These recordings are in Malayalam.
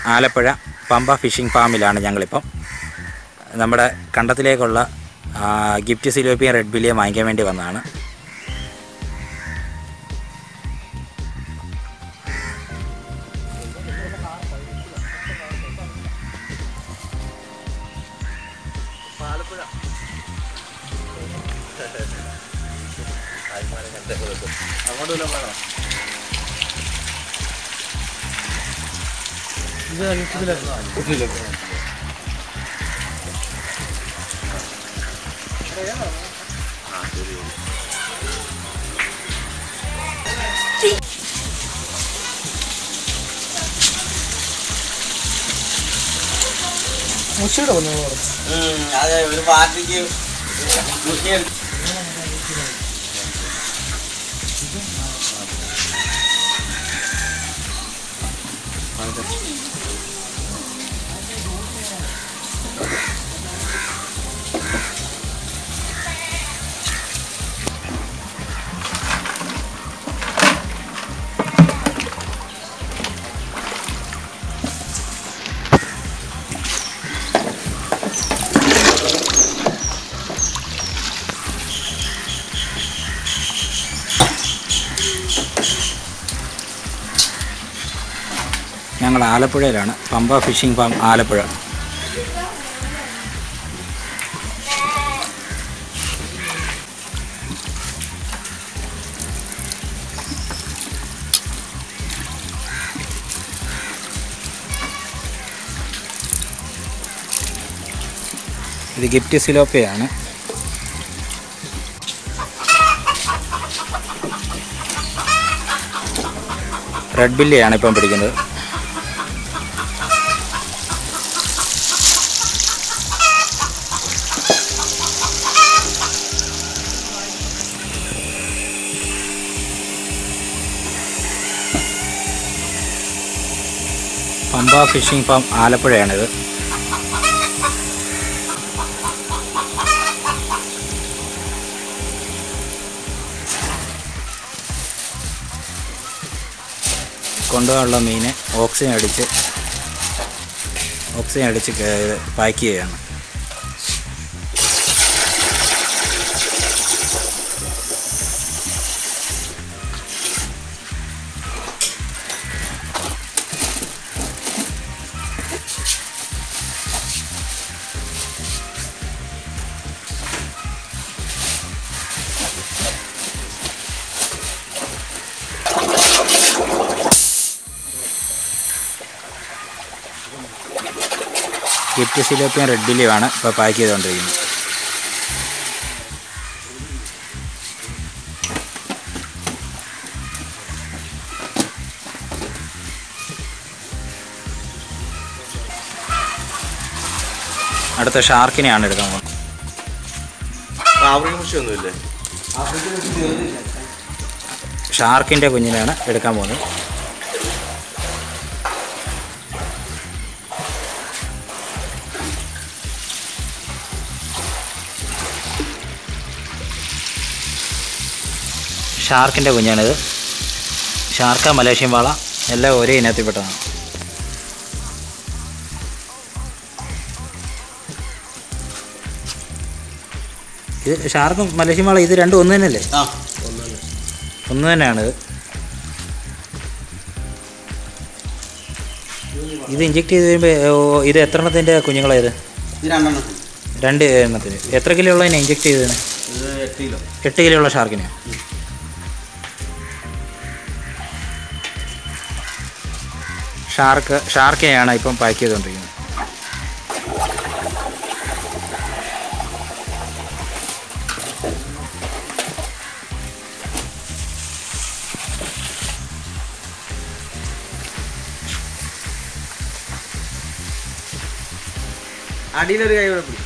ആലപ്പുഴ പമ്പ ഫിഷിംഗ് ഫാമിലാണ് ഞങ്ങളിപ്പം. നമ്മുടെ കണ്ടത്തിലേക്കുള്ള ഗിഫ്റ്റ് സിലോപ്പിയൻ റെഡ് ബില്ലിയെ വാങ്ങിക്കാൻ വേണ്ടി വന്നതാണ്. അതെ, ഒരു പാർട്ടിക്ക് ഞങ്ങൾ ആലപ്പുഴയിലാണ്. പമ്പ ഫിഷിംഗ് ഫാം ആലപ്പുഴ. ഇത് ഗിഫ്റ്റ് സിലോപ്പിയാണ്. റെഡ് ബില്ലിയാണ് ഇപ്പം പിടിക്കുന്നത്. പമ്പ ഫിഷിംഗ് ഫാം ആലപ്പുഴയാണിത്. കൊണ്ടുപോകാനുള്ള മീനെ ഓക്സിജൻ അടിച്ച് പാക്ക് ചെയ്യുകയാണ്. ഗിഫ്റ്റ് സിലോപ്പിയൻ റെഡ് ബില്ലിയാണ് ഇപ്പോൾ പാക്ക് ചെയ്തുകൊണ്ടിരിക്കുന്നത്. അടുത്ത ഷാർക്കിനെയാണ് എടുക്കാൻ പോകുന്നത്. ഷാർക്കിൻ്റെ കുഞ്ഞിനെയാണ് എടുക്കാൻ പോകുന്നത്. ഷാർക്കിൻ്റെ കുഞ്ഞാണിത്. ഷാർക്ക, മലേഷ്യൻ വാള എല്ലാം ഒരേ ഇനത്തിൽപ്പെട്ടതാണ്. ഇത് ഷാർക്കും മലേഷ്യൻ വാള ഇത് രണ്ടും ഒന്ന് തന്നെയല്ലേ? ഒന്ന് തന്നെയാണിത്. ഇത് ഇഞ്ചെക്ട് ചെയ്ത് കഴിയുമ്പോൾ ഇത് എത്ര എണ്ണത്തിൻ്റെ കുഞ്ഞുങ്ങളായത്? 2 എണ്ണത്തിന്. എത്ര കിലോ ഉള്ളതിനെ ഇഞ്ചെക്ട് ചെയ്തതിന്? 8 കിലോ ഉള്ള ഷാർക്കിനെയാണ്. ഷാർക്കിനെയാണ് ഇപ്പം പാക്ക് ചെയ്തുകൊണ്ടിരിക്കുന്നത്. അടിയിലൊരു കൈ കുഴപ്പമില്ല.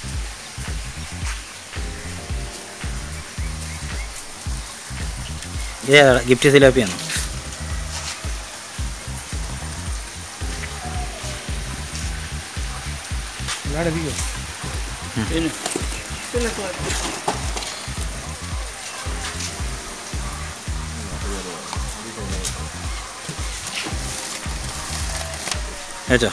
ഇത് ഗിഫ്റ്റ് സിലോപ്പിയാണ്. വെച്ചോ.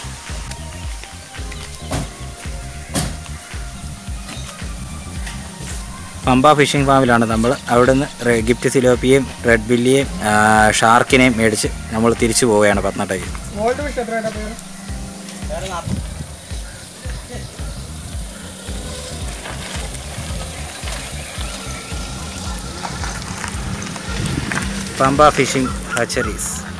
പമ്പ ഫിഷിംഗ് ഫാമിലാണ് നമ്മൾ. അവിടുന്ന് ഗിഫ്റ്റ് സിലോപ്പിയെയും റെഡ് ബില്ലിയെയും ഷാർക്കിനെയും മേടിച്ച് നമ്മൾ തിരിച്ചു പോവുകയാണ് പത്തനംതിട്ടയ്ക്ക്. Pamba phishing hatcheries.